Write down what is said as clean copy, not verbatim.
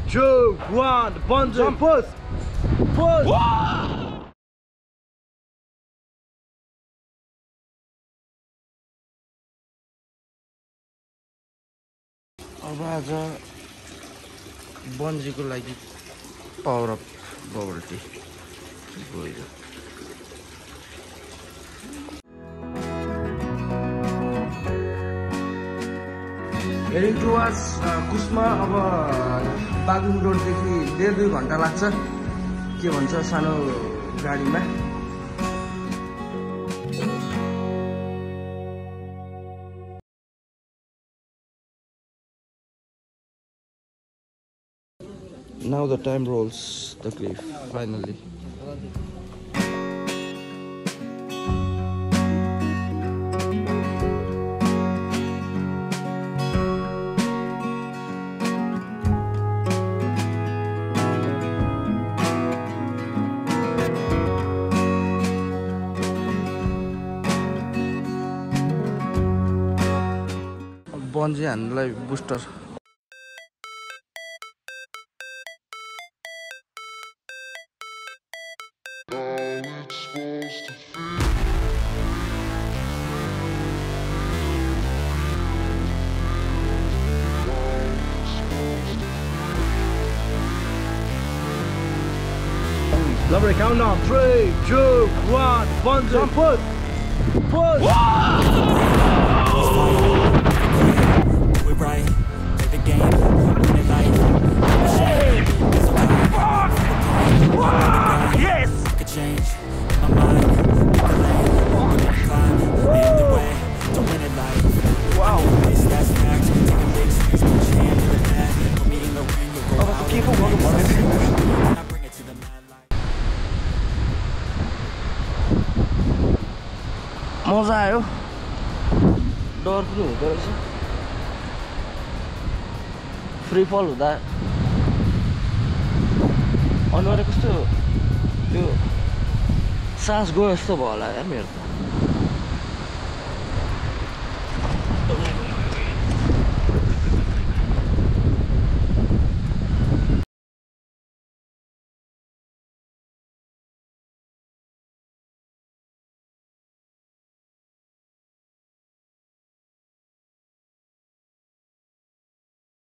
2, 1, bungee jump. Push. अब आज बन्जीको लागि पावर अफ बबल टी गयो। Heading towards Kusma. अब बागलुङ रोडदेखि 1.5-2 घन्टा लाग्छ के भन्छ सानो गाडीमा। Now the time rolls the cliff finally. Bungee हान्नुलाई booster Lovely, countdown, 3, 2, 1, bungee jump, push! Do it right, play the game, win it life. Yes! Could change my mind, the lane, climb, in the way, don't win it life. Wow! That's fact, taking big swings, put your hand in the net, put me in the ring, you'll go out. I bring it to the mad light. मजा आयो, डर पनि हुँदो रहेछ। Free फल हुँदा अनुहार कस्तो त्यो सास गयो जस्तो भयो होला यार मेरो त।